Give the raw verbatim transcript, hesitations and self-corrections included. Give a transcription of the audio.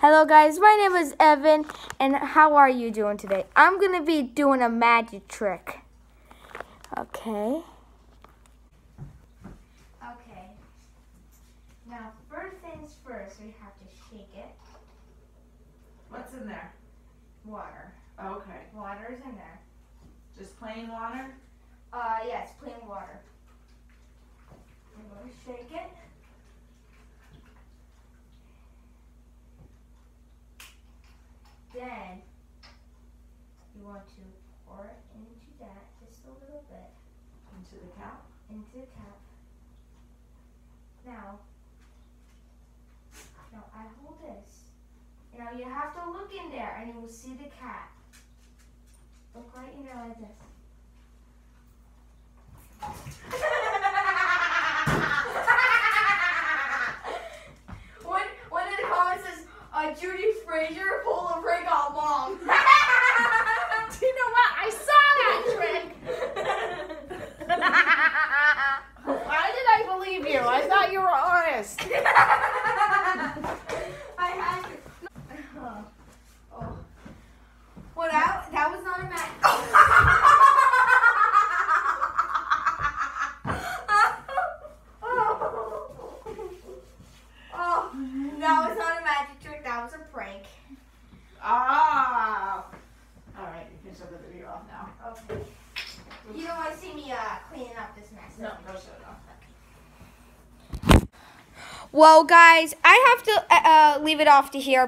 Hello guys, my name is Evan, and how are you doing today? I'm going to be doing a magic trick. Okay. Okay. Now, first things first, we have to shake it. What's in there? Water. Okay. Water's in there. Just plain water? Uh, yes, plain water. I'm going to shake it. Then, you want to pour it into that, just a little bit. Into the cap? Into the cap. Now, now I hold this. Now you have to look in there and you will see the cap. Look right in there like this. one, one in the comments says, uh, Judy Fraser pull a prank on mom. Do you know what? I saw that trick. Why did I believe you? I thought you were honest. I had to. Oh. Oh. Well, that, that was not a match. Oh, that was not a magic trick. That was a prank. Ah. All right, you can shut the video off now. Okay. You don't want to see me uh, cleaning up this mess. No, go shut it off. Well, guys, I have to uh, uh, leave it off to here.